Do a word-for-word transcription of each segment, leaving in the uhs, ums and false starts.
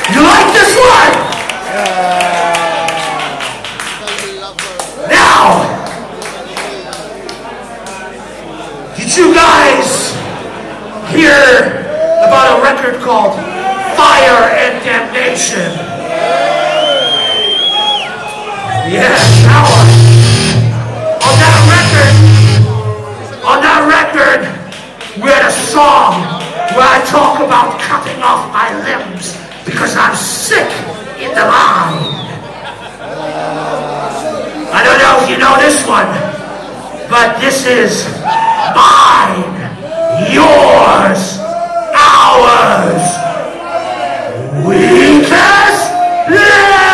You like this one? Now, did you guys hear about a record called Fire and Damnation? Yeah, now on that record, on that record, we had a song where I talk about cutting off my limbs because I'm sick in the mind. I don't know if you know this one, but this is mine, yours, ours. We can live!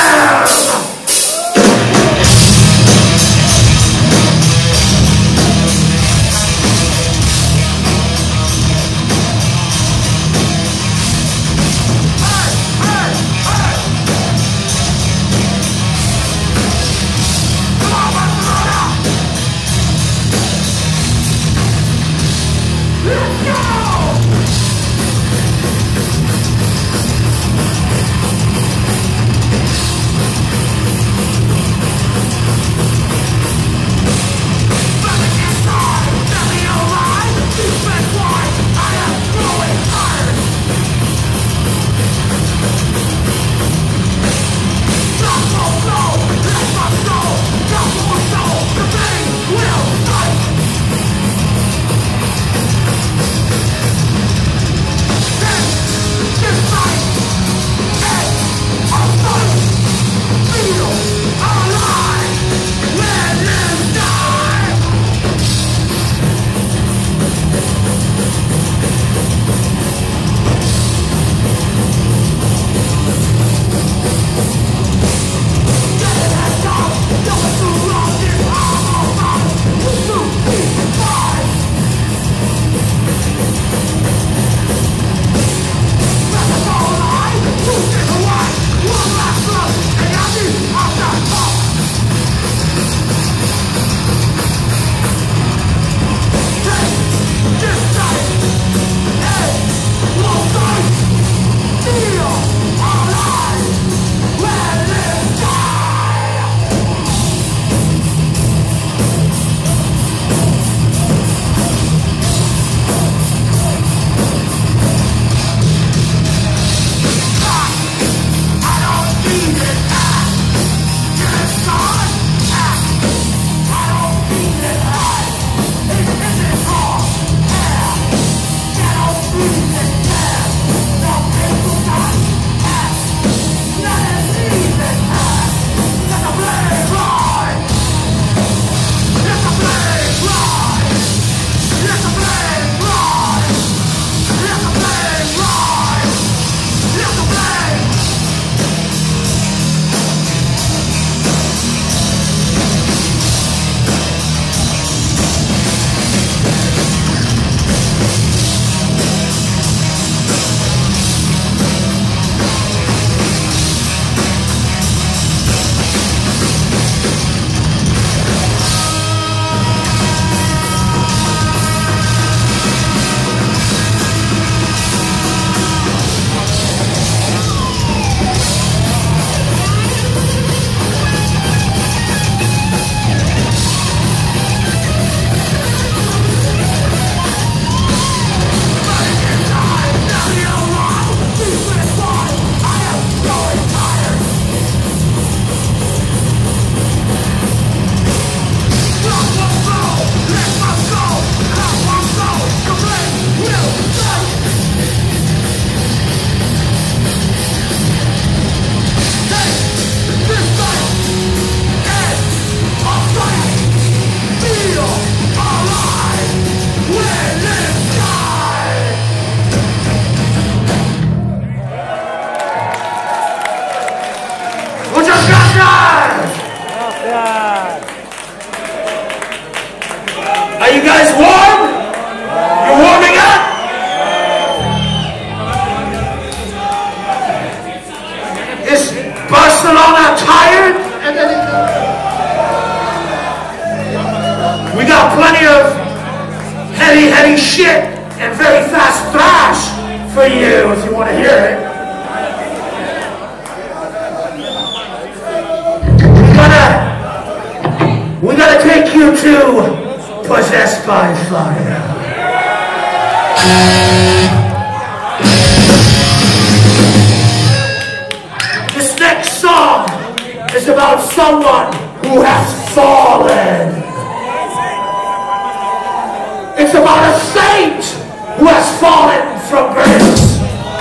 Are you guys warm? You're warming up? Is Barcelona tired? We got plenty of heavy, heavy shit and very fast thrash for you if you want to hear it. two, Possessed by Fire. This next song is about someone who has fallen. It's about a saint who has fallen from grace.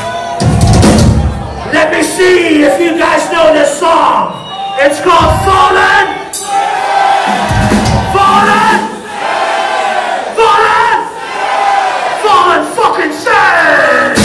Let me see if you guys know this song. It's called Fallen. Fallen. Fallen. Fallen fucking saint.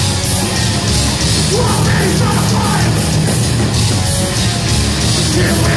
Yeah.